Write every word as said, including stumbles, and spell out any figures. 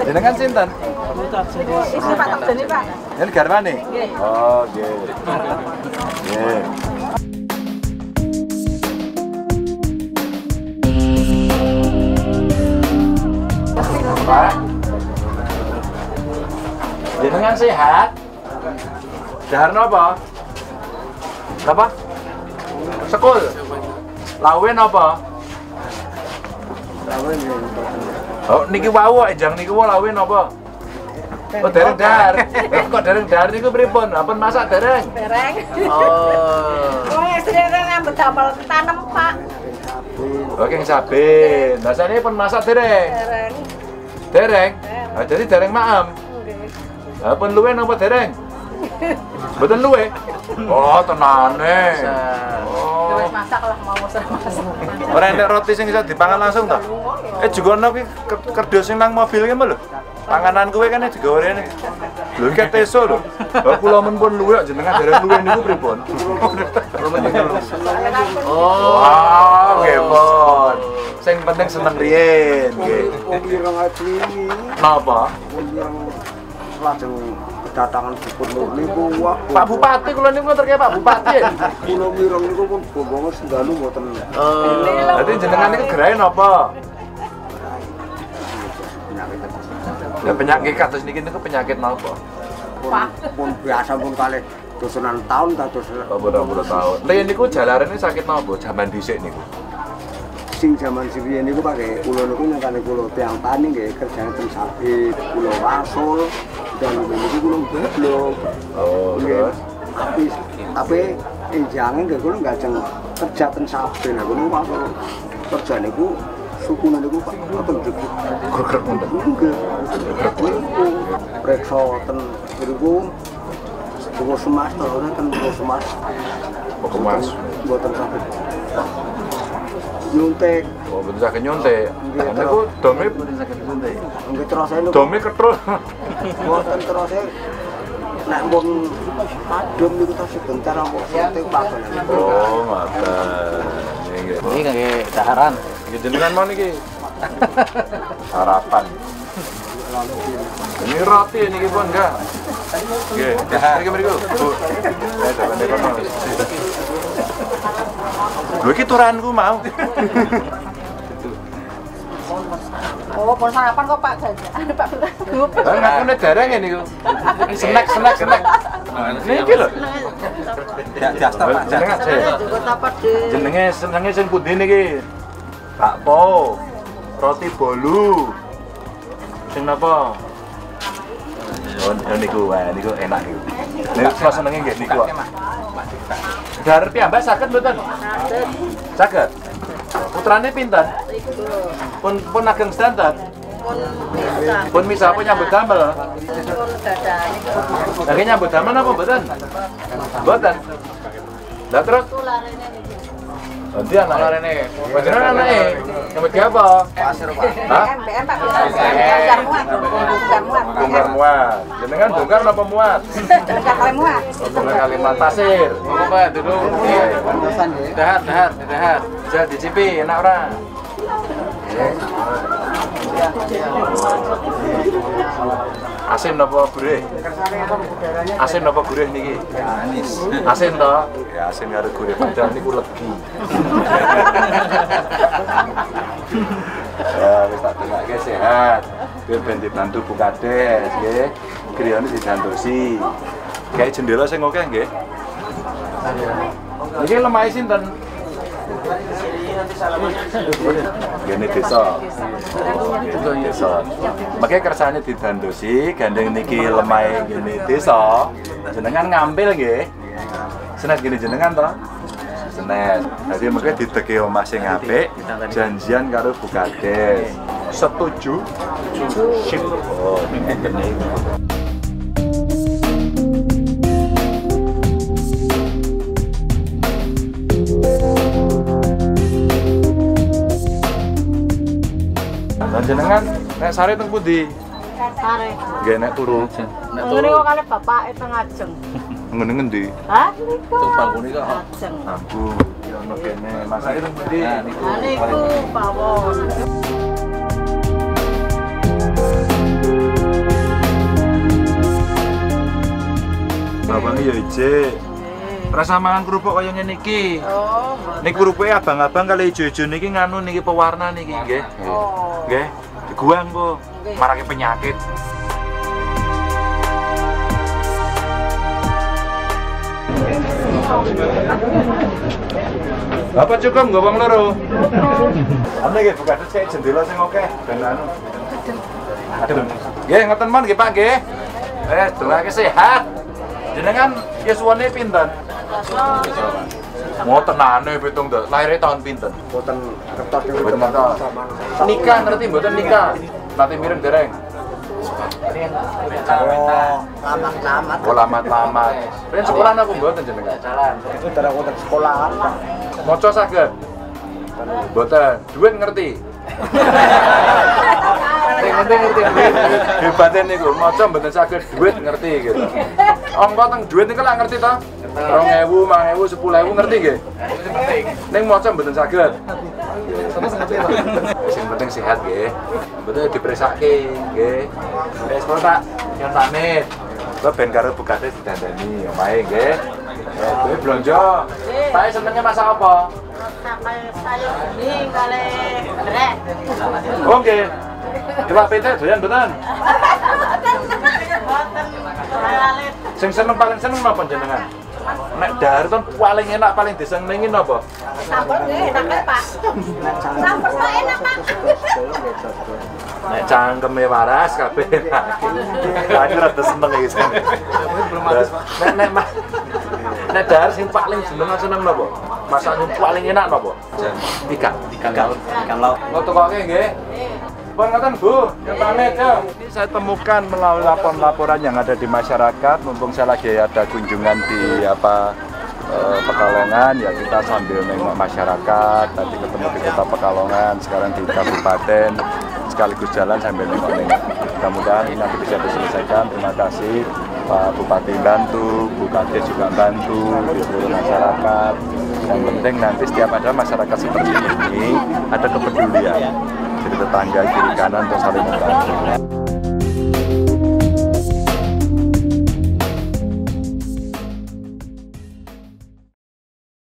Jenengan sinten? Isi Pak Tokjeni Pak. Yen garwane? Nggih. Oh, nggih. Nggih. Pak. Jenengan sehat? Dahar napa? Apa? Sekul. Lawen apa? Lawen ya. Oh, niki wau kok jang niku lawen apa? Oh, dereng dahar. Kok dereng dahar niku pripun? Ampun masak dereng? Dereng. Oh. Oh, istri kan ngambet damel tanem, Pak. Oh, keng sabin. Lah sakniki pun masak dereng. Dereng. Dereng. Ah, jadi dereng maem. Nggih. Lah pun luwe napa dereng? Mboten luwe. Oh, tenane. Oh. Wis masak lah mau masak. Ora enek roti sing iso dipangan langsung ta? Eh juga ono ki kerdus sing nang mobil ki lho. Panganan kuwe kan digawe rene. Lho iki teso lho. Lah kula men pun luwe jenengan dereng luwe niku pripun? Oh, wow, nggih pun. Sing penting seneng riyen nggih. Wong ireng ati Napa? wong ireng lajeng kedatangan gubernur niku wah. Pak Bupati kula niku ngerti Pak Bupati. Kula mireng niku pun bombonge senggalu mboten. Oh. Dadi jenengan niku gerahe napa? Ya penyakit kados niki niku penyakit napa? Pun, pun biasa pun kalih dosenan tahun kados Oh, berapa tahun. Riyen niku jalarane sakit napa? Jaman dhisik niku. sing jaman riyen niku pakai kula niku nyangkane kula tiyang tani nggih kerjane teng sawit, kula wasul dan niku kula goblok. Oh, Nggih. terus Tapi tapi enjange nggih kula gajeng kerja teng sawit. Nah kula wasul kerja niku suku niku Pak mboten cukup. grek-grek ngoten. Nggih. Niku reksa ten niku Buku Semas to, ora ten Buku Semas. Buku Mas. Mboten saged nyuntik. Oh, betul sakit nyontek. Niku dome betul sakit nyontek. Nggih terus niku Dome ketrul. mboten terus nek pun padum niku tas sebentar apa nyuntik pagon. Oh, ngoten. Nggih. Ini kayak daharan. Nggih jenengan mau niki. Sarapan. Ini roti niki pun enggak. Nggih, mriki mriku. Bu. Saya dapat kono. Lho iki turanku mau. Oh, pun sarapan kok Pak jajan. Pak Grup. Lah ngakune dereng ya niku. Snack snack snack. Niki lho. Jasta Pak, Jenengan jasta. sih. Juga tapat di Jenenge senenge sing pundi niki? Bakpo. Roti bolu. Sing napa? Oh, niku wae, niku enak niku. Niku kula senenge nggih niku kok. Dar piyambak saged mboten? Saged. Putrane pinten? Pun pun ageng sedanten. pun bisa. Pun misah apa nyambut damel? Pun dadah. Lagi nyambut damel apa mboten? Mboten. Lah terus Tularene niki. nanti anak rene. Panjenengan anake nyambut ge apa? Pasir Pak. Hah? B M Pak bisa. Bongkar muat. Bongkar muat. Bongkar muat. Jenengan bongkar napa muat? Bongkar kali muat. Bongkar kalimat pasir. Apa Pak dulu? Dahar, dahar, dahar. Bisa dicipi enak ora? Asin napa gurih? Asin napa gurih niki? Manis. Asin to? Ya asin karo gurih padahal niku legi. Ya wis tak dongake sehat. Biar ben dibantu Bukades nggih. Griyane didandosi. Kayak jendela sing oke nggih. Niki lemah sinten? Gini desa. Gitu desa. Makanya kersane didandosi, gandeng niki lemah gini desa. Jenengan ngambil nggih. Senes gini jenengan to? Senes. Jadi makanya dideki omah sing apik, janjian karo Bukades. Setuju? Sip. Oh, ngeten iki. Jenengan nek sare teng pundi? Sare. Nggih nek turu. Ngene kok kali bapake teng Ajeng. Ngene ngendi? Hah? Niku. Tung bangkune kok. Ajeng. Aku ya ono kene. Masake teng pundi? Nah, niku. Nah niku pawon. bawang ya ijik. Rasa mangan kerupuk kaya ngene iki. Oh. Niki kerupuke abang-abang kali ijo-ijo niki nganu niki pewarna niki nggih. Oh. Nggih. Diguang kok. Marake penyakit. Bapak cukup nggak bang loro? Ane nggih buka sik jendela sing akeh ben anu. Adem. Nggih ngoten mon nggih Pak nggih. Eh, dongake sehat. Jenengan yuswane pinten? Mau tenane pitung dah. Lahirnya tahun pinten? Boten kertas yang Boten kertas. Nikah ngerti mboten nikah? Nanti mireng dereng. lamat-lamat. Oh lamat-lamat. Ren sekolah aku mboten jenengan. Itu dari kota sekolah. Moco saged? Mboten. Duit ngerti? Yang penting ngerti duit. Hebatnya niku, moco mboten saged duit ngerti gitu. Angka teng duit niku lak ngerti to? dua ribu, lima ribu, sepuluh ribu ngerti nggih? Ning moco mboten saged. Sing penting sehat nggih. Betul diperisake nggih. Wis kok tak yang pamit. Kok ben karo bukate didandani omahe nggih. Eh, kowe blonjo. Pae senenge masak apa? Sampai sayur bening kali brek. Oh nggih. Coba pete doyan mboten? Sing seneng paling seneng napa jenengan? Nek dahar ton paling enak paling disenengi napa? Sambel nggih enak Pak. Sambel kok enak Pak. Nek cangkeme waras kabeh enak. Aku rada seneng iki sen. Nek nek mah nek dahar sing paling jenengan seneng napa? Masakan paling enak napa? Ikan, ikan laut. Ikan laut. Kok tokoke nggih? Pun ngoten Bu, yang pamit ya. Ini saya temukan melalui laporan-laporan yang ada di masyarakat, mumpung saya lagi ada kunjungan di apa eh, Pekalongan, ya kita sambil nengok masyarakat. Tadi ketemu di kota Pekalongan, sekarang di kabupaten, sekaligus jalan sambil nengok-nengok. Mudah-mudahan ini nanti bisa diselesaikan. Terima kasih Pak Bupati bantu, Bu Kades juga bantu, di seluruh masyarakat. Yang penting nanti setiap ada masyarakat seperti ini ada kepedulian. Jadi tetangga kiri kanan untuk saling membantu.